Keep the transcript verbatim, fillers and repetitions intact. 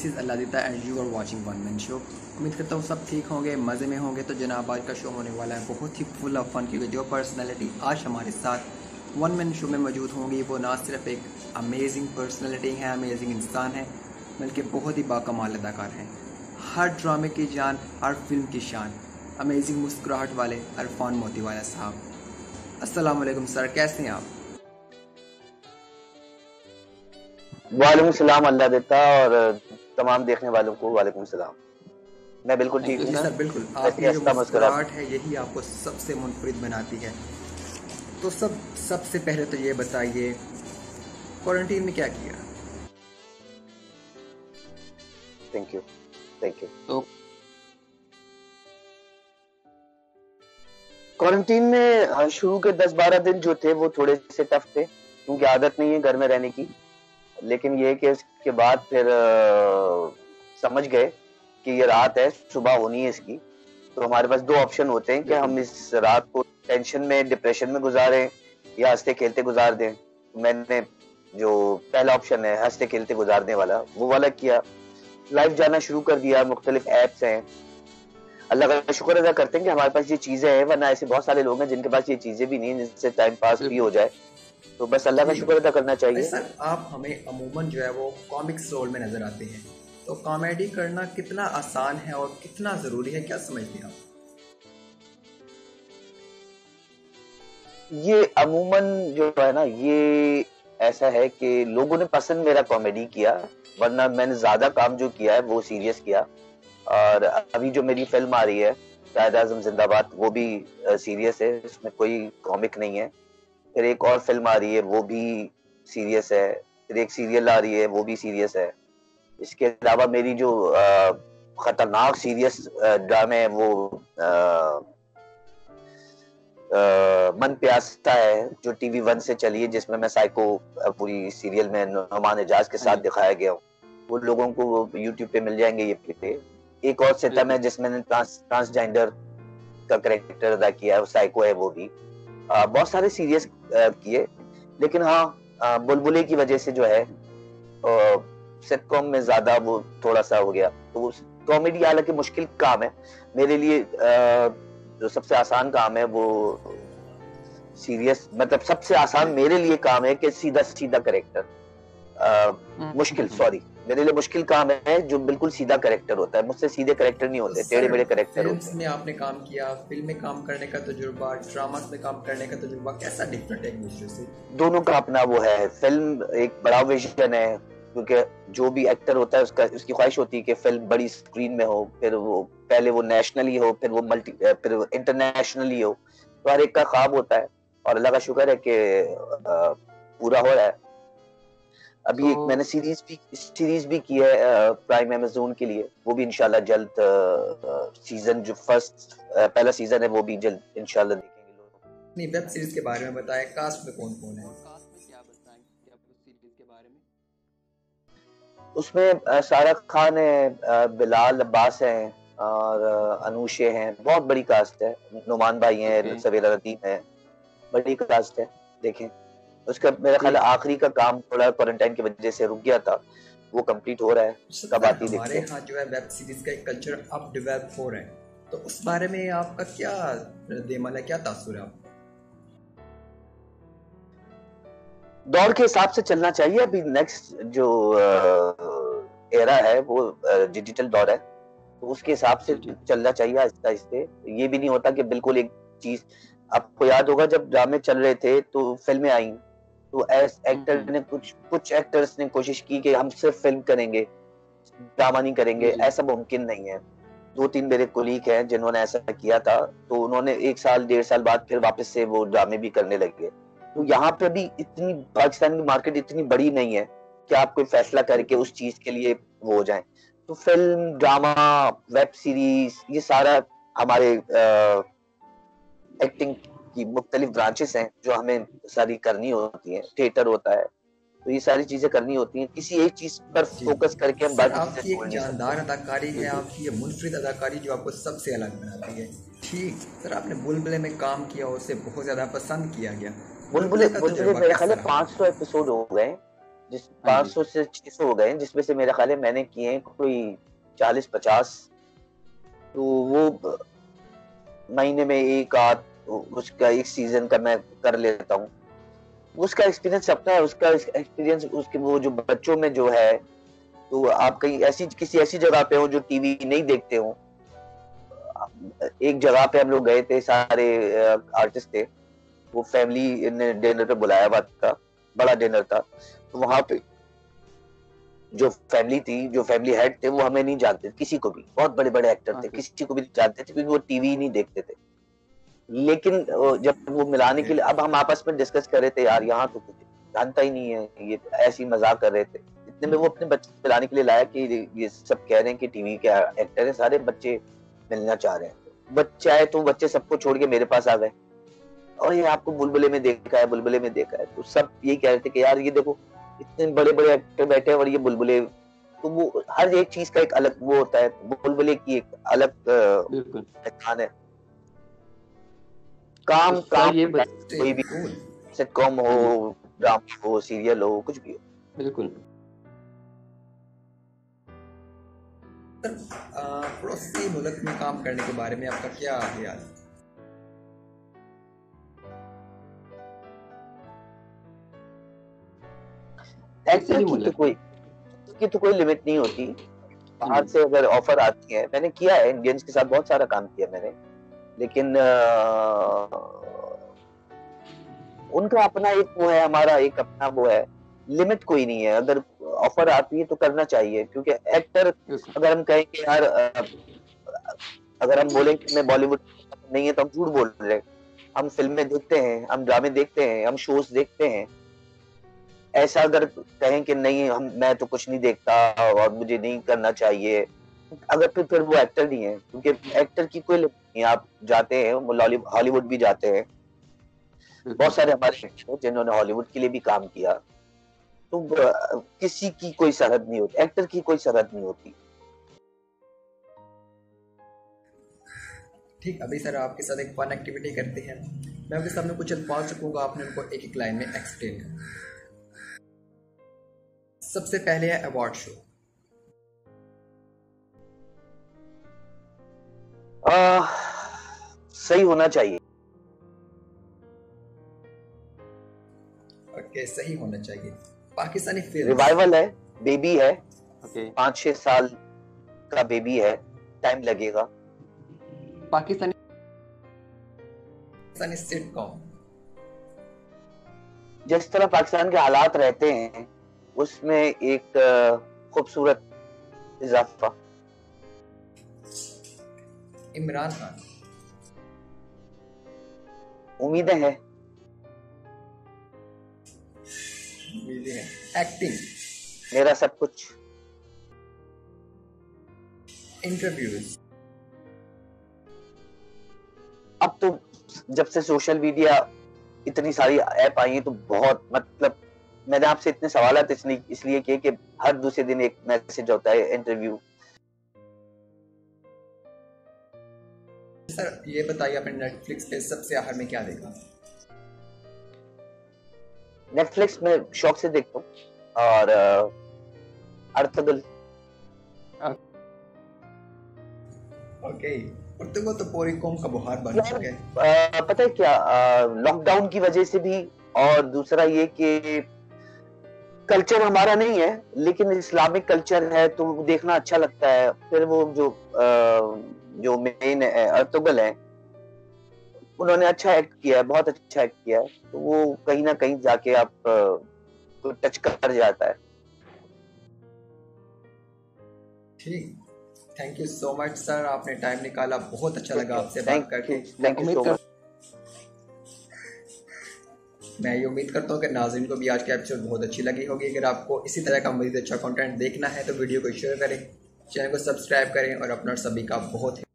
This is Alladitta and you are watching one man show. उम्मीद करता हूँ सब ठीक होंगे, मज़े में होंगे। तो जनाब आज का शो होने वाला है बहुत ही फुल ऑफ फन, क्योंकि जो पर्सनैलिटी आज हमारे साथ वन मैन शो में मौजूद होंगी वो ना सिर्फ एक अमेजिंग पर्सनैलिटी है, अमेजिंग इंसान है, बल्कि बहुत ही बाकमाल अदाकार हैं। हर ड्रामे की जान, हर फिल्म की शान, अमेजिंग मुस्कुराहट वाले अरफान मोतीवाला साहब। अस्सलाम वालेकुम सर, कैसे हैं आप? वालेकुम सलाम अल्लाह देता और तमाम देखने वालों को वालेकुम सलाम। मैं बिल्कुल ठीक हूँ जी ना। सर, बिल्कुल। ऐसी आपकी जो हंसता मुस्कुराता। मुस्कुराहट है यही आपको सबसे मुनफरिद बनाती है। तो सब सबसे पहले तो ये बताइए, क्वारंटीन में क्या किया? Thank you thank you. तो क्वारंटीन में हाँ, शुरू के दस बारह दिन जो थे वो थोड़े से टफ थे, क्योंकि आदत नहीं है घर में रहने की। लेकिन ये कि इसके बाद फिर आ, समझ गए कि ये रात है, सुबह होनी है इसकी। तो हमारे पास दो ऑप्शन होते हैं कि हम इस रात को टेंशन में, डिप्रेशन में गुजारें या हंसते खेलते गुजार दें। मैंने जो पहला ऑप्शन है हंसते खेलते गुजारने वाला, वो वाला किया। लाइव जाना शुरू कर दिया, मुख्तलिफ ऐप्स हैं। अल्लाह का शुक्र अदा करते हैं कि हमारे पास ये चीजें हैं, वरना ऐसे बहुत सारे लोग हैं जिनके पास ये चीजें भी नहीं है जिनसे टाइम पास भी हो जाए। तो बस अल्लाह का शुक्र अदा करना चाहिए। सर, आप हमें अमूमन जो है वो कॉमिक्स रोल में नजर आते हैं, तो कॉमेडी करना कितना आसान है और कितना ज़रूरी है, क्या समझते हैं आप? ये अमूमन जो है ना, ये ऐसा है कि लोगों ने पसंद मेरा कॉमेडी किया, वरना मैंने ज्यादा काम जो किया है वो सीरियस किया। और अभी जो मेरी फिल्म आ रही है कायद आज़म जिंदाबाद, वो भी सीरियस है, इसमें कोई कॉमिक नहीं है। फिर एक और फिल्म आ रही है वो भी सीरियस है। फिर एक सीरियल आ रही है वो भी सीरियस है। इसके अलावा मेरी जो आ, खतरनाक सीरियस ड्रामे है वो आ, आ, मन प्यासा है, जो टीवी वन से चली है, जिसमें मैं साइको पूरी सीरियल में नुमान एजाज के साथ दिखाया गया हूँ। वो लोगों को यूट्यूब पे मिल जाएंगे ये पे। एक और सितम है जिसमें ट्रांस ट्रांसजेंडर का कैरेक्टर अदा किया है, साइको है वो भी। आ, बहुत सारे सीरियस किए, लेकिन हाँ बुलबुले की वजह से जो है सिटकॉम में ज्यादा वो थोड़ा सा हो गया। तो कॉमेडी हालांकि मुश्किल काम है मेरे लिए, आ, जो सबसे आसान काम है वो सीरियस, मतलब सबसे आसान मेरे लिए काम है कि सीधा सीधा करेक्टर मुश्किल सॉरी मेरे लिए मुश्किल काम है जो बिल्कुल सीधा करेक्टर होता है। मुझसे सीधे करेक्टर नहीं होते, टेढ़े मेढ़े करेक्टर होते हैं। में आपने काम किया, फिल्म में काम करने का तजुर्बा, ड्रामा में काम करने का तजुर्बा कैसा डिफरेंट है एक दूसरे से? दोनों का अपना वो है। फिल्म एक बड़ा विजन है, क्योंकि जो भी एक्टर होता है उसका उसकी ख्वाहिश होती है कि फिल्म बड़ी स्क्रीन में हो, फिर वो पहले वो नेशनली हो, फिर वो मल्टी फिर इंटरनेशनली हो। तो हर एक का ख्वाब होता है और अल्लाह का शुक्र है कि पूरा हो रहा है। अभी तो, एक मैंने सीरीज भी सीरीज भी की है प्राइम अमेज़न के लिए, वो भी इंशाल्लाह जल्द सीजन जो फर्स्ट पहला सीजन है वो भी जल्द इंशाल्लाह देखेंगे लोग। नहीं, वेब सीरीज के बारे में बताएं, कास्ट में कौन कौन है? उसमें सारा खान है, बिलाल अब्बास हैं और अनूशे हैं। बहुत बड़ी कास्ट है, नुमान भाई हैं, सवेरा रदीम है, बड़ी कास्ट है। देखें उसका मेरा ख्याल आखिरी का काम थोड़ा क्वारंटाइन की वजह से रुक गया था, वो कंप्लीट हो रहा है। कब आती देखते हैं। हमारे यहाँ जो है वेब सीरीज का एक कल्चर अब डेवलप हो रहा है, तो उस बारे में आपका क्या देमल है, क्या तासुर है आपका? दौर के हिसाब से चलना चाहिए। अभी नेक्स्ट जो एरा है वो डिजिटल दौर है, तो उसके हिसाब से चलना चाहिए आहिस्ता आहिस्ते। ये भी नहीं होता कि बिल्कुल एक चीज। आपको याद होगा जब ड्रामे चल रहे थे तो फिल्में आई, तो एस एक्टर ने कुछ कुछ एक्टर्स ने कोशिश की कि हम सिर्फ फिल्म करेंगे, ड्रामा नहीं करेंगे। ऐसा मुमकिन नहीं है। दो तीन मेरे कोलीग हैं जिन्होंने ऐसा किया था, तो उन्होंने एक साल डेढ़ साल बाद फिर वापस से वो ड्रामे भी करने लगे। तो यहाँ पे भी इतनी पाकिस्तान की मार्केट इतनी बड़ी नहीं है कि आप कोई फैसला करके उस चीज के लिए वो हो जाए। तो फिल्म, ड्रामा, वेब सीरीज, ये सारा हमारे एक्टिंग की मुख्तलिफ ब्रांचेस हैं जो हमें सारी करनी होती हैं। थिएटर होता है, तो ये सारी चीजें करनी होती हैं। किसी एक चीज पर फोकस करके हम बाकी आपकी एक जानदार अदाकारी है, आपकी ये मुनफरिद अदाकारी जो आपको सबसे अलग बनाती है। ठीक सर, आपने बुलबुले में काम किया, उसे बहुत ज्यादा पसंद किया गया। बुलबुले बुलबुले मेरे ख्याल पाँच सौ एपिसोड हो गए जिस हाँ पाँच जी। सौ से छह सौ हो गए हैं, जिसमें से मेरा ख्याल है मैंने किए हैं कोई चालीस पचास। तो वो ब- महीने में एक आध उसका एक सीजन का मैं कर लेता हूँ। उसका एक्सपीरियंस अपना है, उसका एक्सपीरियंस उसके वो जो बच्चों में जो है, तो आप कहीं ऐसी किसी ऐसी जगह पे हो जो टीवी नहीं देखते हो। एक जगह पे हम लोग गए थे, सारे आर्टिस्ट थे, वो फैमिली ने डिनर पे बुलाया हुआ था, बड़ा डिनर था। तो वहां पे जो फैमिली थी, जो फैमिली हेड थे, वो हमें नहीं जानते किसी को भी, बहुत बड़े बड़े एक्टर थे, ओके। किसी को भी नहीं जानते थे क्योंकि वो टीवी ही नहीं देखते थे। लेकिन अ, जब वो मिलाने के लिए, अब हम आपस में डिस्कस कर रहे थे, यार यहाँ तो कुछ जानता ही नहीं है, ये ऐसे ही मजाक कर रहे थे। इतने में वो अपने बच्चे मिलाने के लिए लाया कि ये सब कह रहे हैं कि टीवी के एक्टर है, सारे बच्चे मिलना चाह रहे हैं। बच्चे आए तो बच्चे सबको छोड़ के मेरे पास आ गए, और ये आपको बुलबुले में देखा है, बुलबुले में देखा है। तो सब यही कह रहे थे कि यार ये देखो, इतने बड़े बड़े एक्टर बैठे हैं और ये बुलबुले। तो वो हर एक चीज का एक अलग वो होता है, बुलबुले की एक अलग अ, बिल्कुल। पहचान है। तो काम काम सर ये बत... कोई भी, कूल। सिटकॉम हाँ जी। हो, ड्रामा हो, सीरियल हो, कुछ भी हो। बिल्कुल। सर अ, पड़ोसी मुल्क में काम करने के बारे में आपका क्या ख्याल है? किसी एक्टर भी की तो मुल्क में। कोई की तो कोई लिमिट नहीं होती। हाँ बाहर जी। से अगर ऑफर आती है, मैंने किया है, इंडियंस के साथ बहुत सारा काम किया मैंने। लेकिन अ, उनका अपना एक वो है, हमारा एक अपना वो है। लिमिट कोई नहीं है, अगर ऑफर आती है तो करना चाहिए, क्योंकि एक्टर, बिल्कुल। अगर हम कहें कि यार अ, अगर हम बोलें कि मैं बॉलीवुड नहीं है तो हम झूठ बोल रहे हैं। हम फिल्में देखते हैं, हम ड्रामे देखते हैं, हम शोज देखते हैं। ऐसा अगर कहें कि नहीं, हम मैं तो कुछ नहीं देखता और मुझे नहीं करना चाहिए, अगर फिर फिर वो एक्टर नहीं है, क्योंकि एक्टर की कोई लिमिट नहीं है। आप जाते हैं, वो हॉलीवुड भी जाते हैं, बहुत बिल्कुल। सारे हमारे एक्टर हैं जिन्होंने हॉलीवुड के लिए भी काम किया। तो अ, किसी की कोई सरहद नहीं होती, एक्टर की कोई सरहद नहीं होती। ठीक, अभी सर आपके साथ एक फन एक्टिविटी करते हैं। मैं आपके सामने कुछ अल्फाज रखूंगा, आपने उनको एक एक लाइन में एक्सप्लेन करना। सबसे पहले है अवार्ड शो। आ, सही होना चाहिए। ओके, सही होना चाहिए। पाकिस्तानी फिल्म। रिवाइवल है, बेबी है, ओके। पाँच छह साल का बेबी है, टाइम लगेगा। पाकिस्तानी पाकिस्तानी सिटकॉम। जिस तरह पाकिस्तान के हालात रहते हैं, उसमें एक अ, खूबसूरत इजाफा। इमरान खान। उम्मीदें हैं। उम्मीदें हैं। एक्टिंग। मेरा सब कुछ। इंटरव्यूज। अब तो जब से सोशल मीडिया, इतनी सारी ऐप आई हैं, तो बहुत, मतलब मैंने आपसे इतने सवाल इसलिए इसलिए किए कि हर दूसरे दिन एक मैसेज होता है, इंटरव्यू। सर ये बताइए, आपने नेटफ्लिक्स पे सबसे आखिर में क्या देखा? नेटफ्लिक्स में शौक से देखता हूँ, और अ, अर्तुगरुल। ओके। उर्दू तो पूरी कौम का बुहार बन यार चुका है। अ, पता है क्या, लॉकडाउन की वजह से भी, और दूसरा ये कि कल्चर हमारा नहीं है, लेकिन इस्लामिक कल्चर है, तो देखना अच्छा लगता है। फिर वो जो अ, जो मेन अर्तुगरुल है, उन्होंने अच्छा एक्ट किया है, बहुत अच्छा एक्ट किया है। तो वो कहीं ना कहीं जाके आप को टच कर जाता है। ठीक, thank you so much sir, आपने टाइम निकाला, बहुत अच्छा लगा आपसे बात थैंक करके। यू, मैं थैंक यू उम्मीद सो कर मच। मैं ये उम्मीद करता हूँ कि नाज़रीन को भी आज का एपिसोड बहुत अच्छी लगी होगी। अगर आपको इसी तरह का मज़ीद अच्छा कंटेंट देखना है तो वीडियो को शेयर करें, चैनल को सब्सक्राइब करें, और अपना सभी का बहुत